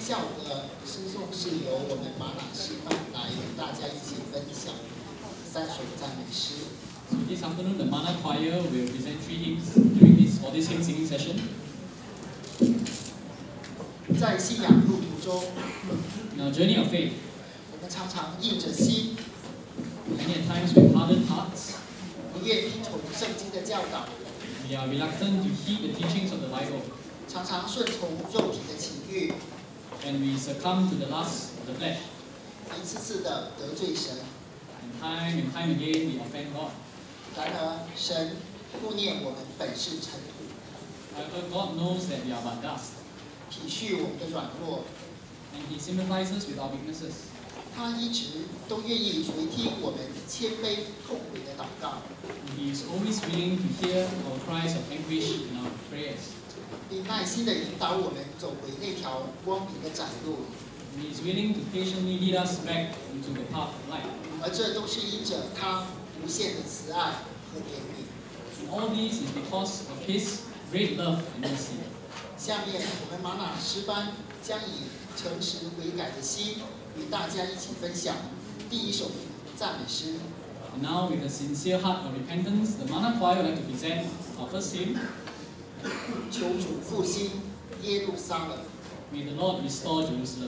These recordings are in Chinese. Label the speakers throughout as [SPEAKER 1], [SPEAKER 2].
[SPEAKER 1] 下午的诗颂是由我们玛瑙诗班来与大家一起分享3首赞美诗。
[SPEAKER 2] So this afternoon, the Mana Choir will present 3 hymns during this hymn singing session.
[SPEAKER 1] 在信仰路途中
[SPEAKER 2] In our journey of faith,
[SPEAKER 1] 我们常常硬着心，
[SPEAKER 2] many a times with hardened hearts,
[SPEAKER 1] 不愿听从圣经的教导，
[SPEAKER 2] we are reluctant to heed the teachings of the Bible,
[SPEAKER 1] 常常顺从肉体的情欲，
[SPEAKER 2] and we succumb to the lusts of the flesh.
[SPEAKER 1] 一次次的得罪神。
[SPEAKER 2] And time again, we offend God.
[SPEAKER 1] 然而，神顾念我们本是尘土，
[SPEAKER 2] However, God knows that we are but dust,
[SPEAKER 1] 体恤我们的软弱，
[SPEAKER 2] and He sympathizes with our weaknesses.
[SPEAKER 1] 他一直都愿意垂听我们谦卑痛悔的祷告，
[SPEAKER 2] And He is always willing to hear our cries of anguish in our prayers.
[SPEAKER 1] 并耐心地引导我们走回那条光明的窄路。
[SPEAKER 2] And He is willing to patiently lead us back into the path of life.
[SPEAKER 1] 而这都是因着他无限的慈爱和怜悯。
[SPEAKER 2] And all this is because of His great love and mercy.
[SPEAKER 1] 下面我们玛瑙诗班将以诚实悔改的心与大家一起分享第1首赞美诗。
[SPEAKER 2] And now, with a sincere heart of repentance, the Mana Choir would like to present our first hymn.
[SPEAKER 1] 求主复兴耶路撒冷。
[SPEAKER 2] May the Lord restore Jerusalem.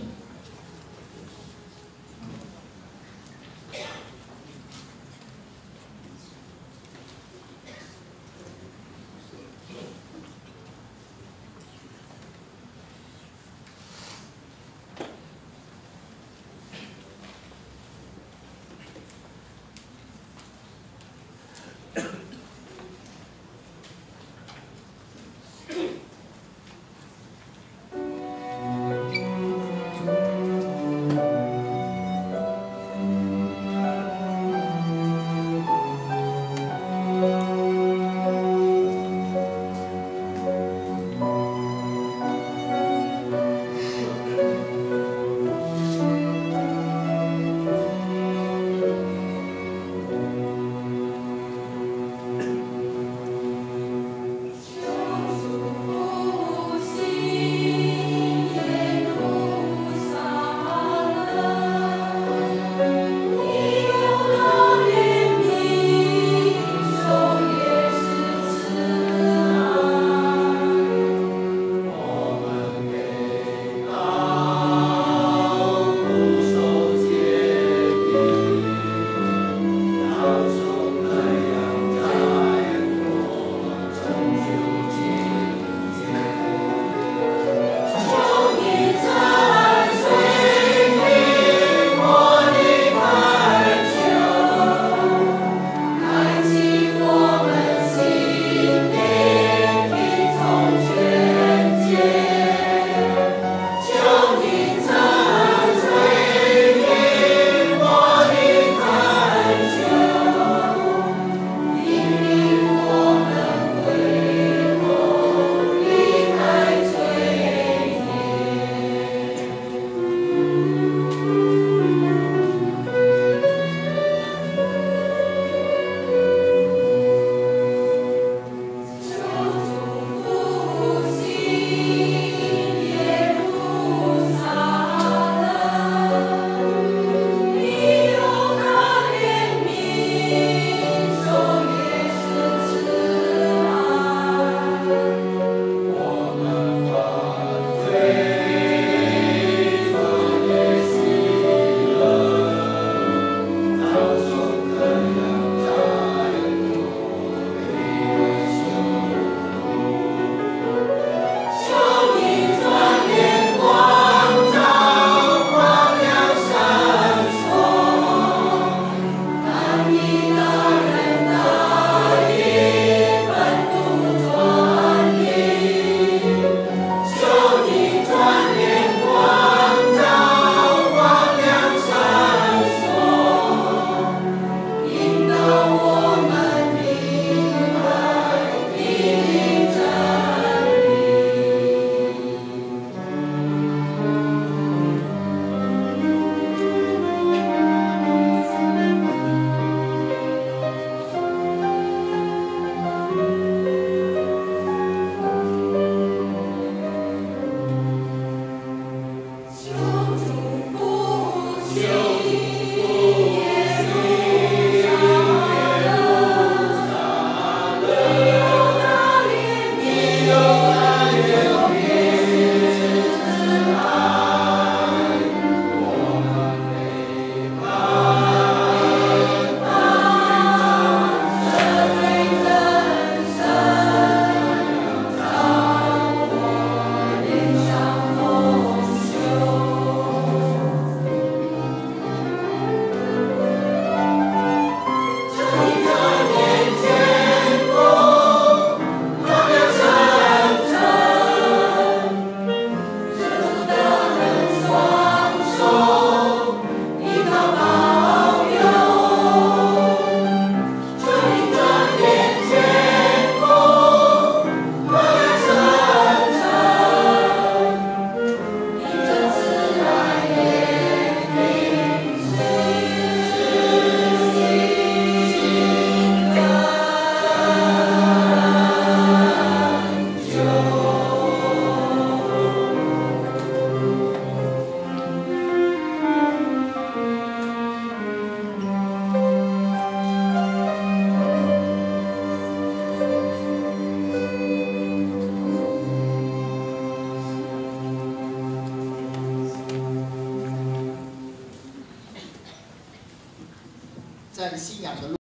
[SPEAKER 1] 在的信仰的路。